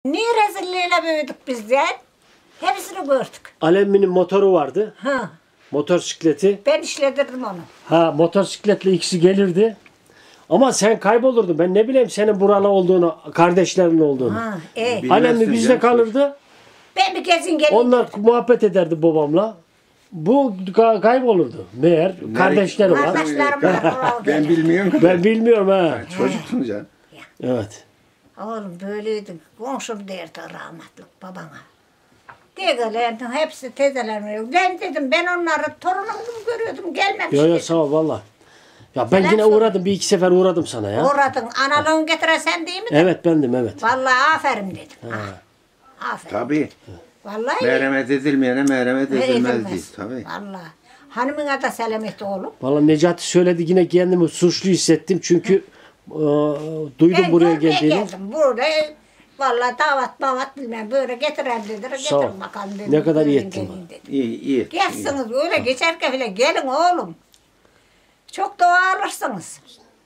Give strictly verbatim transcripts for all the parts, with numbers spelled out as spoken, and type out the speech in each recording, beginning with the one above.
Ne rezilliğiyle büyüdük bizden. Hepsini gördük. Alemminin motoru vardı. Ha. Motorsikleti. Ben işledirdim onu. Ha, motosikletle ikisi gelirdi. Ama sen kaybolurdun. Ben ne bileyim senin buralı olduğunu, kardeşlerin olduğunu. Ha, e. Alemmi bizde kalırdı. Ben bir gezin geleyim. Onlar muhabbet ederdi babamla. Bu ka- kaybolurdu. Meğer kardeşleri var. Kardeşlerim var. Ben bilmiyorum. Ben bilmiyorum ha. Çocuktun canım. Evet. Oğlum böyleydi. Komşum derdi rahmetlik babana. Degelerdi hepsi tezelerine. Ben dedim ben onları torunum gibi görüyordum. Gelmemiş Yo yo dedim. sağ ol valla. Ya ben Selam yine söyle. uğradım. Bir iki sefer uğradım sana ya. Uğradın. Analığını getiresen değil mi? Evet bendim evet. Vallahi aferin dedim. Ha. Aferin. Tabii. Vallahi Merhamet edilmeyene merhamet edilmez edilmez. değil. Tabii. Vallahi. Hanımına da selamet oğlum. Valla Necati söyledi yine kendimi suçlu hissettim. Çünkü e, duydum Ben buraya görmeye geldiğini. geldim. Burada vallahi davat davat bilmem böyle getiren dediler. Sağ ol. Getir bakalım dedim. Ne kadar iyi Gelin, ettin gelin dedim. İyi iyi. Gelsiniz öyle geçerken bile gelin oğlum. Çok dua alırsınız.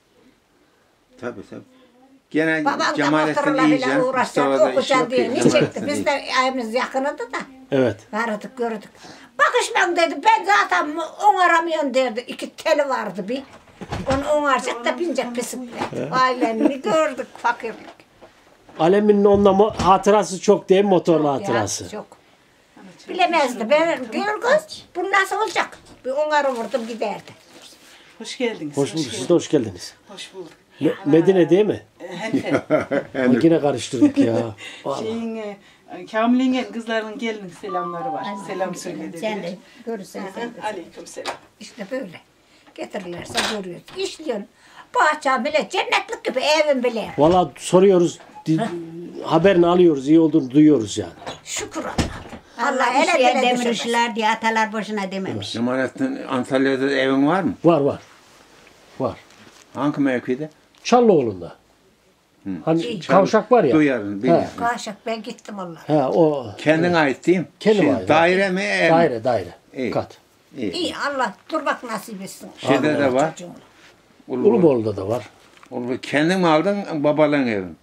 Tabii tabii. Gene Babam da Cemalettin motorla iyice. bile uğraşacak, Mustafa'da iş okuyacak yok diye. ki. Ne çekti? Cemalettin Biz iyi. de evimiz yakınıydı da. Evet. Vardık gördük. Bakışmam dedi. Ben zaten on aramıyorum derdi. İki teli vardı bir. Onu onaracak da binecek bisiklet. Aileni gördük fakirlik. Aleminin onunla mo- hatırası çok değil motorla hatırası. Ya, çok. Bilemezdi. Ben gör kız bu nasıl olacak? Bir onarı vurdum giderdi. Hoş geldiniz. Hoş bulduk. Siz de hoş geldiniz. Hoş bulduk. Me- Medine değil mi? Hem Bak yine karıştırdık ya. Vallahi. şeyin, e, Kamil'in kızlarının gelinin selamları var. Selam söyledi. Sen de görürsen sen de. Aleyküm selam. İşte böyle. Getirirlerse görüyoruz. İşliyorsun. Bahçem bile cennetlik gibi evim bile. Valla soruyoruz. di- haberini alıyoruz. İyi olduğunu duyuyoruz yani. Şükür Allah'a. Allah Allah ele işleyen dile demir düşürmez. işler diye atalar boşuna dememiş. Cemalettin Antalya'da evin var mı? Var var. Var. Hangi mevkide? Çallıoğlu'nda. Hani kavşak var ya. Duyarım, bilirim. Kaşık ben gittim onlar. He, o Kendine ait değil mi? Kendime Şey, ait, Daire mi ev mi? daire daire. İyi. Kat. İyi. İyi Allah durmak nasip etsin. Şeyde de var. Çocuğum. Ulu, Ulubol'da da var. Ulu, kendin mi aldın babalığın evin?